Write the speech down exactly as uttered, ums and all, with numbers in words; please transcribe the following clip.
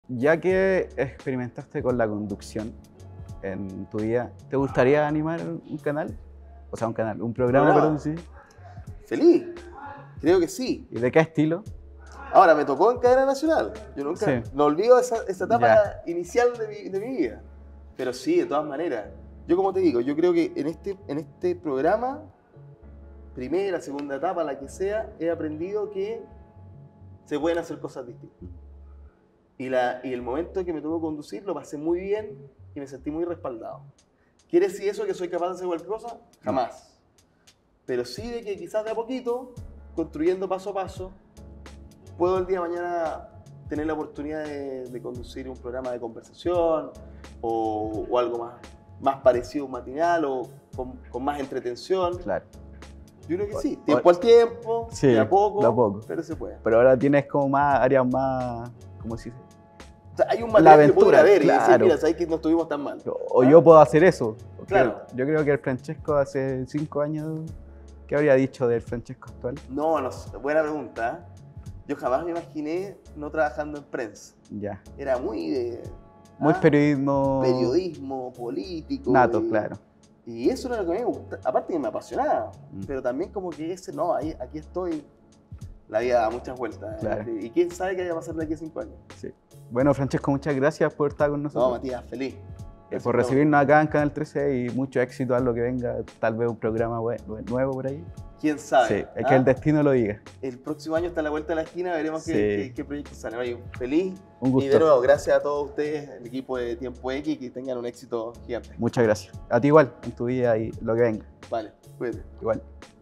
Ya que experimentaste con la conducción en tu vida, ¿te gustaría animar un canal? O sea, un canal, un programa, ¿Programa? perdón, sí. Feliz, creo que sí. ¿Y de qué estilo? Ahora, me tocó en cadena nacional. Yo nunca, Sí. no olvido esa, esa etapa Ya. inicial de mi, de mi vida. Pero sí, de todas maneras. Yo como te digo, yo creo que en este, en este programa, primera, segunda etapa, la que sea, he aprendido que se pueden hacer cosas distintas. Y, la, y el momento que me tocó conducir lo pasé muy bien y me sentí muy respaldado. ¿Quiere decir eso que soy capaz de hacer cualquier cosa? Jamás. Pero sí de que quizás de a poquito, construyendo paso a paso, puedo el día de mañana tener la oportunidad de, de conducir un programa de conversación o, o algo más, más parecido a un matinal o con, con más entretención. Claro. Yo creo que sí, tiempo al tiempo, Sí, de a poco, de a poco. pero se puede. Pero ahora tienes como más áreas más, ¿cómo se dice? O sea, hay un La material que puedo ir a aventura, ver y decir, claro. mira, sabes que no estuvimos tan mal. O ¿Ah? yo puedo hacer eso. Porque Claro. Yo creo que el Francesco hace cinco años, ¿qué habría dicho del Francesco actual? No, no sé, buena pregunta. Yo jamás me imaginé no trabajando en prensa. Ya. Era muy de... Muy ¿ah? periodismo. Periodismo, político. Nato, y, claro. Y eso era lo que me gusta. Aparte que me apasionaba. Mm. Pero también como que ese, no, ahí, aquí estoy. La vida da muchas vueltas. Claro. ¿eh? Y quién sabe qué vaya a pasar de aquí a cinco años. Sí. Bueno, Francesco, muchas gracias por estar con No, nosotros. Matías, feliz. Eh, Gracias por por- recibirnos acá en Canal trece y mucho éxito a lo que venga, tal vez un programa bue- nuevo por ahí. ¿Quién sabe? Sí, es ¿ah? que el destino lo diga. El próximo año está a la vuelta de la esquina, veremos Sí. qué, qué, qué proyectos salen. Oye, feliz. Un gusto. Y de nuevo, gracias a todos ustedes, el equipo de Tiempo X, que tengan un éxito gigante. Muchas gracias. A ti igual, en tu vida y lo que venga. Vale, cuídate. Igual.